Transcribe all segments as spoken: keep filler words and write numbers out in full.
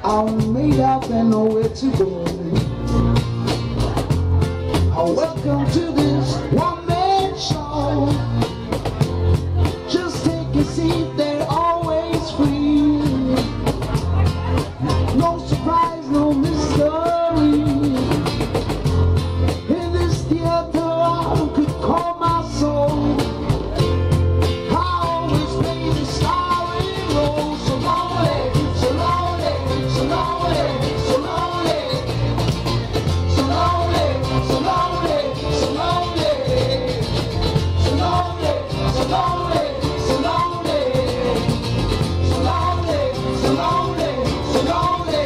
I'm made up and nowhere to go. Welcome to this one-man show. Just take a seat, they're always free. No surprise, no mystery. In this theater I could call my soul. I always play the starring role. So lonely, so lonely, so lonely, so lonely, so lonely, so lonely, so lonely, so lonely, so lonely, so lonely, so lonely, so lonely, so lonely.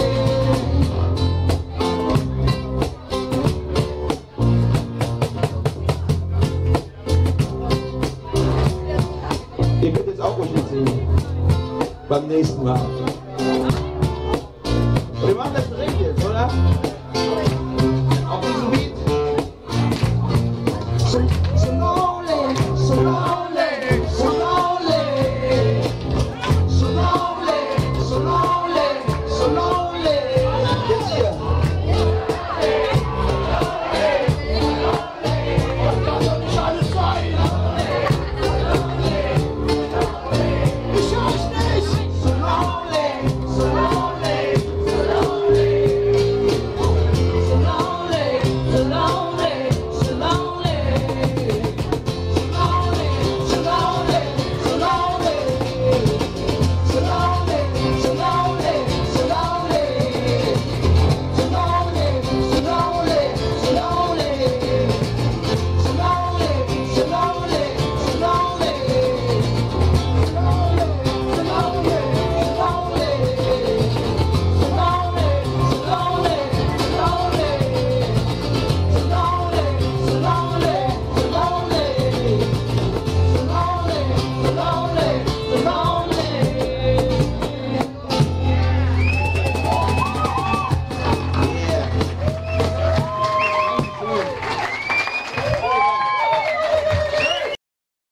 Ihr könnt jetzt auch ruhig mitsingen. Beim nächsten Mal. Wir machen das direkt jetzt, oder?